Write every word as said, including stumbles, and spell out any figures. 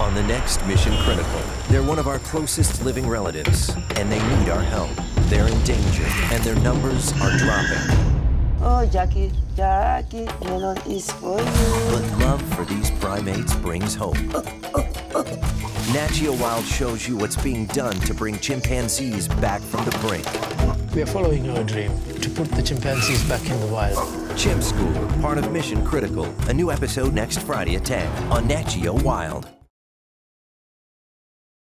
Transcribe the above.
On the next Mission Critical, they're one of our closest living relatives, and they need our help. They're in danger, and their numbers are dropping. Oh, Jackie, Jackie, melon is for you. But love for these primates brings hope. Nat Geo Wild shows you what's being done to bring chimpanzees back from the brink. We are following our dream to put the chimpanzees back in the wild. Chimp School, part of Mission Critical. A new episode next Friday at ten on Nat Geo Wild.